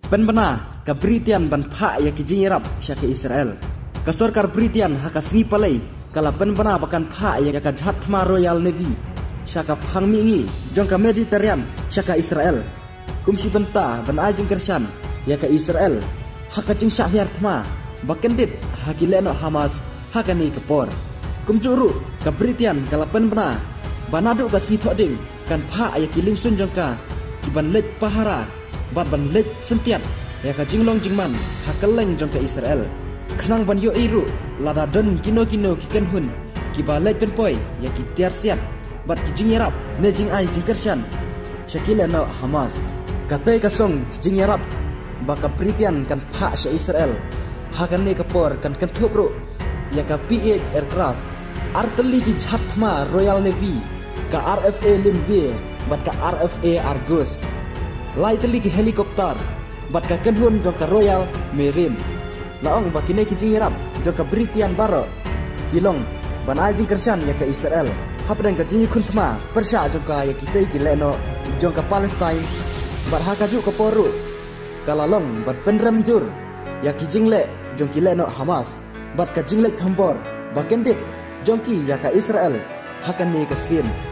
Penbena ka Britian ban pha ya ki jingerap syake Israel. Ka sorkar Britian haka singi palai kala penbena bakan pha ya ka Jatma Royal Navy syaka phang mingi jong ka Mediterranean syaka Israel. Kumsi benta ban ajing kershan ya ka Israel haka jing syahyar thma bakendit hakileno Hamas haka ni kepor. Kumcuru ka Britian kala penbena banadu ka si thoding kan pha ya ki lingsun jong ka kiban lek pahara ban lek sentiat ya ka jinglong jingman hakeleng jong ka Israel. Khanang ban yo iru lada don kino ki kenhun ki balek penpoi ya ki tiar siat bat ki jingerap ne jing ai jing kershan syakila no Hamas katay kasong jingerap baka Britian kan pha sya Israel hakan ne kapor kan kenthupro ya ka P8 aircraft arteli ki Jatma Royal Navy ka RFA Limbe bat ka RFA Argus lai teli ki helikopter bat ka kenhun jong ka Royal Marine laong bakine ki jingerap jong ka Britian baro kilong ban ajing kershan ya ka Israel hapdang ka jingi khuntma persya jong ka ya kitay ki leno jong ka Palestine bat hakaju ka poru kalalong bat penrem jur ya ki jingle jong ki leno Hamas bat ka jingle thambor bakendit jong ki ya ka Israel hakan ni ka sin